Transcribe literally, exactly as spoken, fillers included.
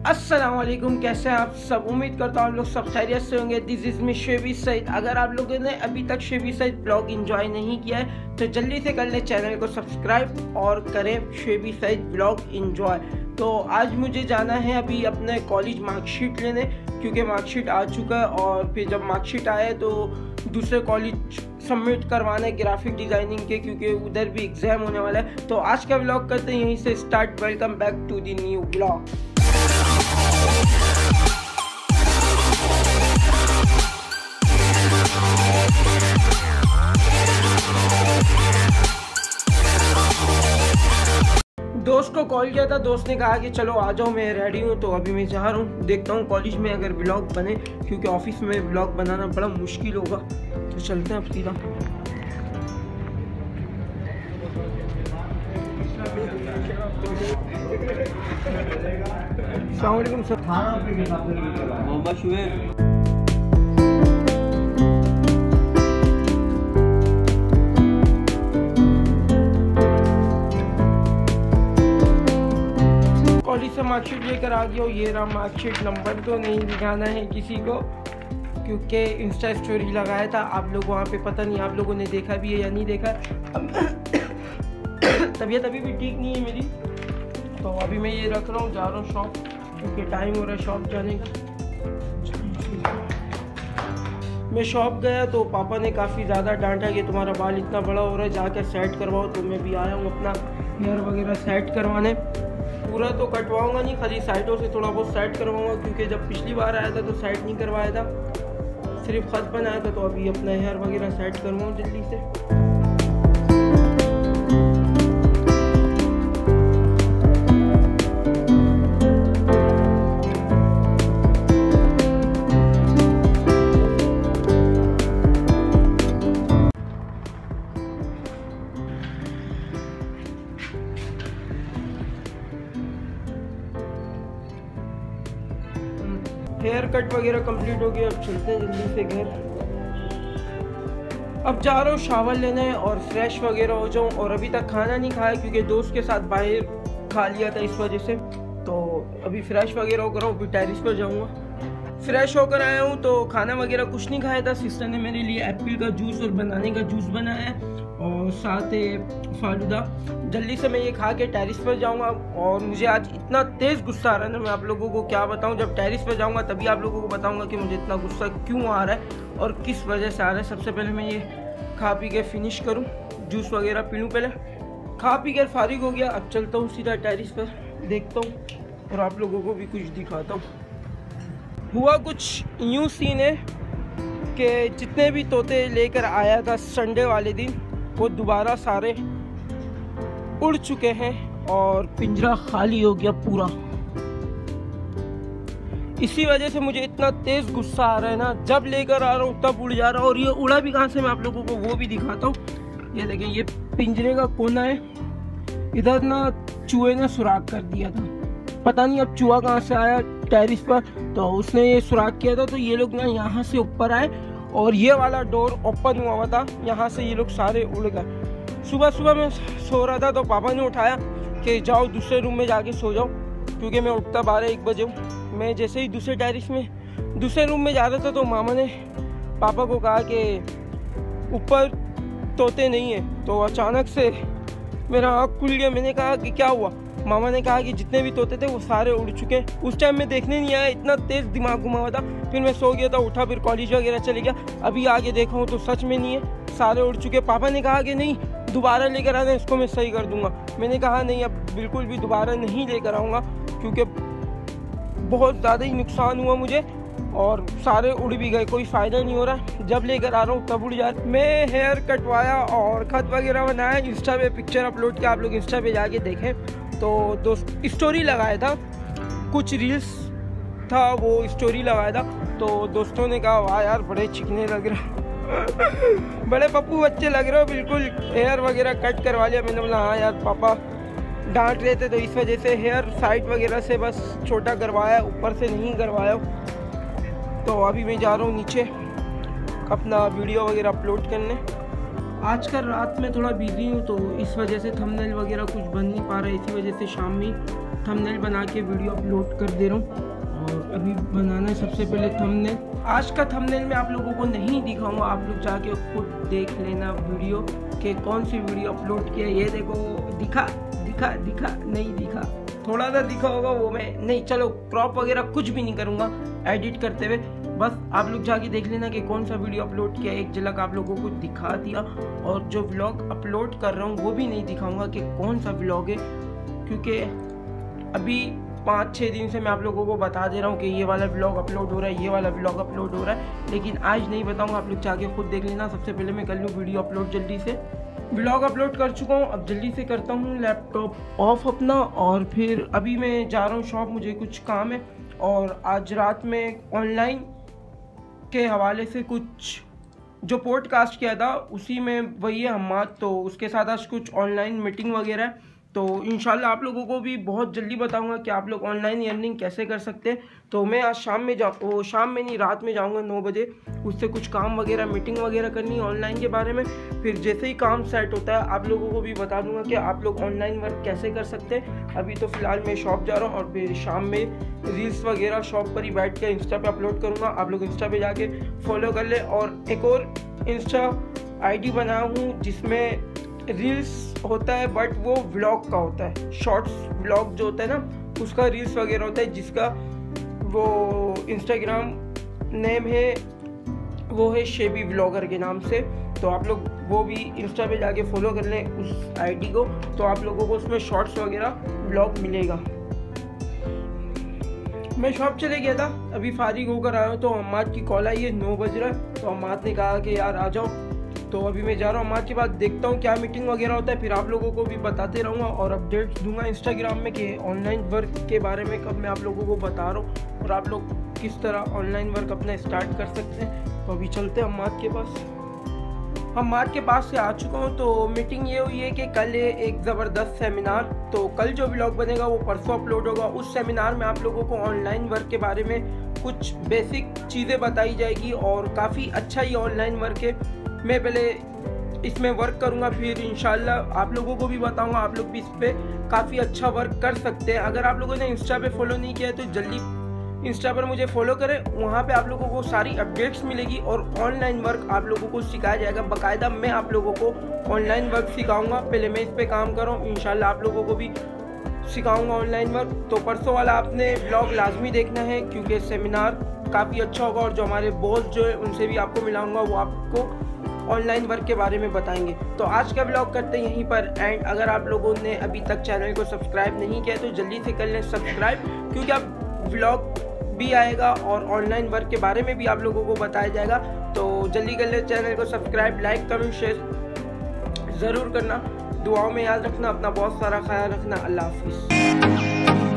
अस्सलामुअलैकुम, कैसे हैं आप सब। उम्मीद करता हूँ आप लोग सब खैरियत से होंगे। This is me Shebi Saeed. अगर आप लोगों ने अभी तक शेबी सईद ब्लॉग एंजॉय नहीं किया है तो जल्दी से कर लें चैनल को सब्सक्राइब और करें शेबी सईद ब्लॉग एंजॉय। तो आज मुझे जाना है अभी अपने कॉलेज मार्कशीट लेने, क्योंकि मार्कशीट आ चुका है और फिर जब मार्कशीट आए तो दूसरे कॉलेज सबमिट करवाना है ग्राफिक डिज़ाइनिंग के, क्योंकि उधर भी एग्ज़ाम होने वाला है। तो आज का ब्लॉग करते हैं यहीं से start. Welcome back to the new blog. दोस्त को कॉल किया था, दोस्त ने कहा कि चलो आ जाओ, मैं रेडी हूँ। तो अभी मैं जा रहा हूँ, देखता हूँ कॉलेज में अगर ब्लॉग बने, क्योंकि ऑफिस में ब्लॉग बनाना बड़ा मुश्किल होगा। तो चलते हैं अब सीधा। अस्सलाम वालेकुम सर। मोहम्मद शुएब। कॉलेज से मार्कशीट लेकर आ गया हूँ। ये रहा मार्कशीट। नंबर तो नहीं दिखाना है किसी को, क्योंकि इंस्टा स्टोरी लगाया था। आप लोग वहाँ पे पता नहीं आप लोगों ने देखा भी है या नहीं देखा। तबीयत अभी भी ठीक नहीं है मेरी, तो अभी मैं ये रख रहा हूँ, जा रहा हूँ शॉप, क्योंकि टाइम हो रहा है शॉप जाने का। मैं शॉप गया तो पापा ने काफ़ी ज़्यादा डांटा कि तुम्हारा बाल इतना बड़ा हो रहा है, जाकर सेट करवाओ। तो मैं भी आया हूँ अपना हेयर वगैरह सेट करवाने। पूरा तो कटवाऊंगा नहीं, खाली साइडों से थोड़ा बहुत सेट करवाऊंगा, क्योंकि जब पिछली बार आया था तो सेट नहीं करवाया था, सिर्फ खत बनाया था। तो अभी अपना हेयर वगैरह सेट करवाऊँ जल्दी से। हेयर कट वगैरह कंप्लीट हो गया, अब चलते हैं जल्दी से घर। अब जा रहा हूँ शावर लेने और फ्रेश वगैरह हो जाऊँ। और अभी तक खाना नहीं खाया, क्योंकि दोस्त के साथ बाहर खा लिया था इस वजह से। तो अभी फ्रेश वगैरह होकर हूँ, अभी टेरिस पर जाऊँगा। फ्रेश होकर आया हूँ तो खाना वगैरह कुछ नहीं खाया था। सिस्टर ने मेरे लिए एप्पल का जूस और बनाने का जूस बनाया है, और साथ ही फालूदा। जल्दी से मैं ये खा के टेरिस पर जाऊंगा। और मुझे आज इतना तेज़ गुस्सा आ रहा है ना, मैं आप लोगों को क्या बताऊं। जब टेरिस पर जाऊंगा तभी आप लोगों को बताऊंगा कि मुझे इतना गुस्सा क्यों आ रहा है और किस वजह से आ रहा है। सबसे पहले मैं ये खा पी के फिनिश करूं, जूस वगैरह पी लूँ। पहले खा पी कर फारिग हो गया, अब चलता हूँ सीधा टेरिस पर, देखता हूँ और आप लोगों को भी कुछ दिखाता हूँ। हुआ कुछ यूँ सीन है कि जितने भी तोते लेकर आया था संडे वाले दिन, वो दोबारा सारे उड़ चुके हैं और पिंजरा खाली हो गया पूरा। इसी वजह से मुझे इतना तेज गुस्सा आ रहा है ना, जब लेकर आ रहा हूँ तब उड़ जा रहा है। और ये उड़ा भी कहाँ से, मैं आप लोगों को वो भी दिखाता हूँ। ये देखिए, ये पिंजरे का कोना है, इधर ना चूहे ने सुराख कर दिया था। पता नहीं अब चूहा कहाँ से आया टेरिस पर, तो उसने ये सुराख किया था। तो ये लोग ना यहाँ से ऊपर आए और ये वाला डोर ओपन हुआ हुआ था, यहाँ से ये लोग सारे उड़ गए। सुबह सुबह मैं सो रहा था तो पापा ने उठाया कि जाओ दूसरे रूम में जाके सो जाओ, क्योंकि मैं उठता बारह एक बजे हूँ। मैं जैसे ही दूसरे टेरिस में दूसरे रूम में जा रहा था तो मामा ने पापा को कहा कि ऊपर तोते नहीं है। तो अचानक से मेरा आँख खुल गया। मैंने कहा कि क्या हुआ। मामा ने कहा कि जितने भी तोते थे वो सारे उड़ चुके हैं। उस टाइम मैं देखने नहीं आया, इतना तेज़ दिमाग घुमा हुआ था। फिर मैं सो गया था, उठा, फिर कॉलेज वगैरह चले गया। अभी आगे देखा हूँ तो सच में नहीं है, सारे उड़ चुके। पापा ने कहा कि नहीं दोबारा लेकर आना, इसको मैं सही कर दूंगा। मैंने कहा नहीं, अब बिल्कुल भी दोबारा नहीं लेकर आऊँगा, क्योंकि बहुत ज़्यादा ही नुकसान हुआ मुझे और सारे उड़ भी गए, कोई फ़ायदा नहीं हो रहा। जब लेकर आ रहा हूँ तब उड़ जा रहा। मैं हेयर कटवाया और खत वगैरह बनाया, इंस्टा पे पिक्चर अपलोड किया, आप लोग इंस्टा पे जाके देखें। तो दोस्त स्टोरी लगाया था, कुछ रील्स था वो स्टोरी लगाया था। तो दोस्तों ने कहा वाह यार बड़े चिकने लग रहे बड़े पप्पू बच्चे लग रहे हो, बिल्कुल हेयर वगैरह कट करवा लिया। मैंने बोला हाँ यार, पापा डांट रहे थे तो इस वजह से हेयर साइड वगैरह से बस छोटा करवाया, ऊपर से नहीं करवाया। तो अभी मैं जा रहा हूँ नीचे अपना वीडियो वगैरह अपलोड करने। आजकल रात में थोड़ा बिजी हूँ तो इस वजह से थंबनेल वगैरह कुछ बन नहीं पा रहा है, इसी वजह से शाम में थंबनेल बना के वीडियो अपलोड कर दे रहा हूँ। और अभी बनाना है सबसे पहले थंबनेल। आज का थंबनेल मैं आप लोगों को नहीं दिखाऊंगा, आप लोग जाके खुद देख लेना वीडियो के कौन सी वीडियो अपलोड किया। ये देखो, दिखा दिखा दिखा नहीं दिखा, थोड़ा सा दिखा होगा वो मैं नहीं, चलो क्रॉप वगैरह कुछ भी नहीं करूँगा एडिट करते हुए, बस आप लोग जाके देख लेना कि कौन सा वीडियो अपलोड किया। एक झलक आप लोगों को दिखा दिया। और जो व्लॉग अपलोड कर रहा हूँ वो भी नहीं दिखाऊंगा कि कौन सा व्लॉग है, क्योंकि अभी पाँच छः दिन से मैं आप लोगों को बता दे रहा हूँ कि ये वाला व्लॉग अपलोड हो रहा है, ये वाला व्लॉग अपलोड हो रहा है, लेकिन आज नहीं बताऊँगा। आप लोग जाके खुद देख लेना। सबसे पहले मैं कर लूँ वीडियो अपलोड जल्दी से। व्लॉग अपलोड कर चुका हूँ, अब जल्दी से करता हूँ लैपटॉप ऑफ अपना, और फिर अभी मैं जा रहा हूँ शॉप, मुझे कुछ काम है। और आज रात में ऑनलाइन के हवाले से कुछ जो पॉडकास्ट किया था उसी में वही है हम्माद, तो उसके साथ आज कुछ ऑनलाइन मीटिंग वगैरह है। तो इंशाल्लाह आप लोगों को भी बहुत जल्दी बताऊंगा कि आप लोग ऑनलाइन अर्निंग कैसे कर सकते हैं। तो मैं आज शाम में जा वो शाम में नहीं रात में जाऊंगा नौ बजे, उससे कुछ काम वगैरह मीटिंग वगैरह करनी है ऑनलाइन के बारे में। फिर जैसे ही काम सेट होता है आप लोगों को भी बता दूंगा कि आप लोग ऑनलाइन वर्क कैसे कर सकते हैं। अभी तो फ़िलहाल मैं शॉप जा रहा हूँ और फिर शाम में रील्स वगैरह शॉप पर ही बैठ कर इंस्टा पे अपलोड करूँगा। आप लोग इंस्टा पे जाके फॉलो कर ले। और एक और इंस्टा आई डी बनाया हूँ जिसमें रील्स होता है, बट वो व्लॉग का होता है, शॉर्ट्स व्लॉग जो होता है ना उसका रील्स वगैरह होता है, जिसका वो इंस्टाग्राम नेम है, वो है शेबी व्लॉगर के नाम से। तो आप लोग वो भी इंस्टा पे जाके फॉलो कर लें उस आईडी को, तो आप लोगों को उसमें शॉर्ट्स वगैरह व्लॉग मिलेगा। मैं शॉप चले गया था, अभी फारिग होकर आया हूँ तो हम्माद की कॉल आई है, नौ बज रहा है। तो हम्माद ने कहा कि यार आ जाओ, तो अभी मैं जा रहा हूँ। हम्माद के बाद देखता हूँ क्या मीटिंग वगैरह होता है, फिर आप लोगों को भी बताते रहूँगा और अपडेट्स दूंगा इंस्टाग्राम में कि ऑनलाइन वर्क के बारे में कब मैं आप लोगों को बता रहा हूँ और आप लोग किस तरह ऑनलाइन वर्क अपना स्टार्ट कर सकते हैं। तो अभी चलते हैं हम्माद के पास। हम्माद के पास से आ चुका हूँ। तो मीटिंग ये हुई है कि कल है एक ज़बरदस्त सेमिनार, तो कल जो व्लॉग बनेगा वो परसों अपलोड होगा। उस सेमिनार में आप लोगों को ऑनलाइन वर्क के बारे में कुछ बेसिक चीज़ें बताई जाएगी और काफ़ी अच्छा ही ऑनलाइन वर्क है। मैं पहले इसमें वर्क करूंगा, फिर इंशाल्लाह आप लोगों को भी बताऊंगा, आप लोग भी इस पर काफ़ी अच्छा वर्क कर सकते हैं। अगर आप लोगों ने इंस्टा पे फॉलो नहीं किया है तो जल्दी इंस्टा पर मुझे फॉलो करें, वहाँ पे आप लोगों को सारी अपडेट्स मिलेगी और ऑनलाइन वर्क आप लोगों को सिखाया जाएगा बाकायदा। मैं आप लोगों को ऑनलाइन वर्क सिखाऊंगा, पहले मैं इस पर काम कर रहा हूँ, इंशाल्लाह आप लोगों को भी सिखाऊंगा ऑनलाइन वर्क। तो परसों वाला आपने ब्लॉग लाजमी देखना है क्योंकि सेमिनार काफ़ी अच्छा होगा और जो हमारे बॉस जो है उनसे भी आपको मिलाऊंगा, वो आपको ऑनलाइन वर्क के बारे में बताएंगे। तो आज का ब्लॉग करते हैं यहीं पर एंड। अगर आप लोगों ने अभी तक चैनल को सब्सक्राइब नहीं किया तो जल्दी से कर लें सब्सक्राइब, क्योंकि अब ब्लॉग भी आएगा और ऑनलाइन वर्क के बारे में भी आप लोगों को बताया जाएगा। तो जल्दी कर लें चैनल को सब्सक्राइब, लाइक कमेंट शेयर ज़रूर करना। दुआओं में याद रखना, अपना बहुत सारा ख्याल रखना। अल्लाह हाफिज़।